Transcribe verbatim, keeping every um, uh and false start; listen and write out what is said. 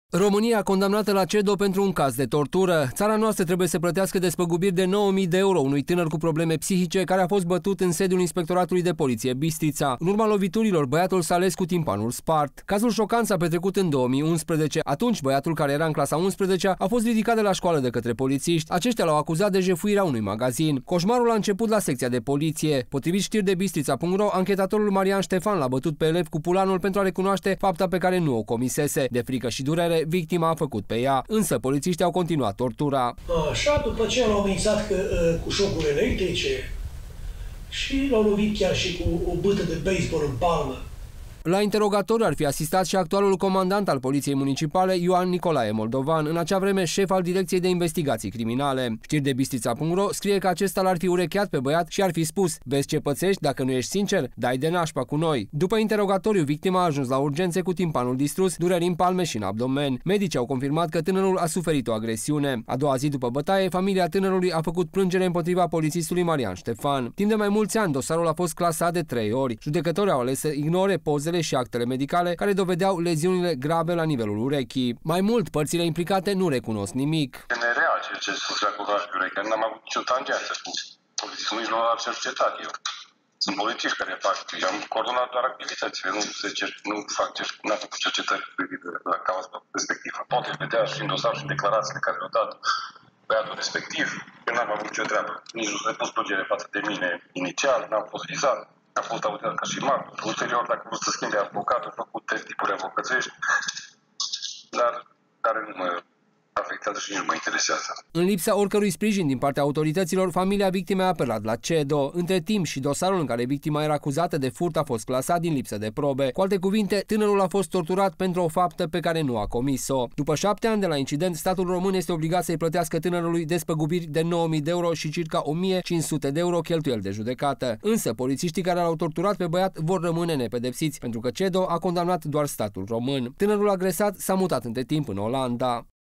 România condamnată la CEDO pentru un caz de tortură. Țara noastră trebuie să plătească despăgubiri de nouă mii de euro unui tânăr cu probleme psihice care a fost bătut în sediul Inspectoratului de Poliție Bistrița. În urma loviturilor, băiatul s-a ales cu timpanul spart. Cazul șocant s-a petrecut în două mii unsprezece. Atunci, băiatul, care era în clasa a unsprezecea, a fost ridicat de la școală de către polițiști. Aceștia l-au acuzat de jefuirea unui magazin. Coșmarul a început la secția de poliție. Potrivit știri de Bistrița punct ro, anchetatorul Marian Ștefan l-a bătut pe elev cu pulanul pentru a recunoaște fapta pe care nu o comisese. De frică și durere, victima a făcut pe ea, însă polițiștii au continuat tortura. Așa, după ce l-au amenințat că, cu șocuri electrice și l-au lovit chiar și cu o bâtă de baseball în palmă. La interogatoriu ar fi asistat și actualul comandant al Poliției Municipale, Ioan Nicolae Moldovan, în acea vreme șef al Direcției de Investigații Criminale. Știri de Bistrița punct ro scrie că acesta l-ar fi urecheat pe băiat și ar fi spus: "Vezi ce pățești, dacă nu ești sincer, dai de nașpa cu noi." După interogatoriu, victima a ajuns la urgențe cu timpanul distrus, dureri în palme și în abdomen. Medicii au confirmat că tânărul a suferit o agresiune. A doua zi după bătaie, familia tânărului a făcut plângere împotriva polițistului Marian Ștefan. Timp de mai mulți ani, dosarul a fost clasat de trei ori. Judecătorii au ales să ignore pozele și actele medicale care dovedeau leziunile grave la nivelul urechii. Mai mult, părțile implicate nu recunosc nimic. E nereal ceea ce se acolo la urechea. N-am avut nicio tangență cu polițistul, nici nu l-am cercetat eu. Sunt polițiști care fac, eu am coordonat doar activitățile, nu, se cer, nu fac n-am făcut cercetări privire la cauza respectivă. Poate vedea și în dosar și în declarațiile care le-au dat băiatul respectiv. Eu n-am avut nicio treabă. Nici nu s-a pus plângere față de mine inițial, n-am fost vizat. A fost auditat ca și martor. Ulterior, dacă vreau să schimbe avocatul, a făcut trei tipuri avocățești, dar care nu mă afectează și nici nu mă interesează. În lipsa oricărui sprijin din partea autorităților, familia victimei a apelat la CEDO. Între timp, și dosarul în care victima era acuzată de furt a fost clasat din lipsă de probe. Cu alte cuvinte, tânărul a fost torturat pentru o faptă pe care nu a comis-o. După șapte ani de la incident, statul român este obligat să-i plătească tânărului despăgubiri de nouă mii de euro și circa o mie cinci sute de euro cheltuieli de judecată. Însă, polițiștii care l-au torturat pe băiat vor rămâne nepedepsiți, pentru că CEDO a condamnat doar statul român. Tânărul agresat s-a mutat între timp în Olanda.